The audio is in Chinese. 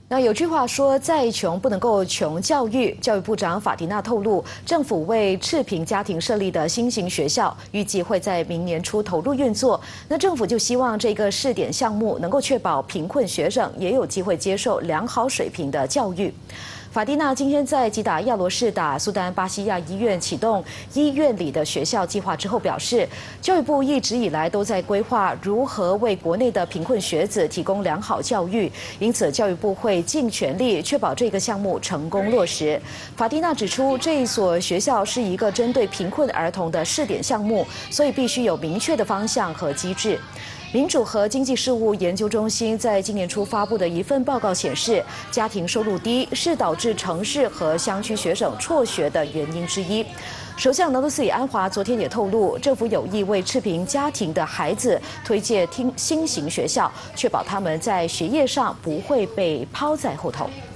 那有句话说，再穷不能够穷教育。教育部长法蒂娜透露，政府为赤贫家庭设立的新型学校，预计会在明年初投入运作。那政府就希望这个试点项目能够确保贫困学生也有机会接受良好水平的教育。法蒂娜今天在吉打亚罗士打苏丹巴西亚医院启动医院里的学校计划之后表示，教育部一直以来都在规划如何为国内的贫困学子提供良好教育，因此教育部会尽全力确保这个项目成功落实。法蒂娜指出，这一所学校是一个针对贫困儿童的试点项目，所以必须有明确的方向和机制。民主和经济事务研究中心在今年初发布的一份报告显示，家庭收入低是导致城市和乡区学生辍学的原因之一。首相拿督斯里安华昨天也透露，政府有意为赤贫家庭的孩子推荐新型学校，确保他们在学业上不会被抛在后头。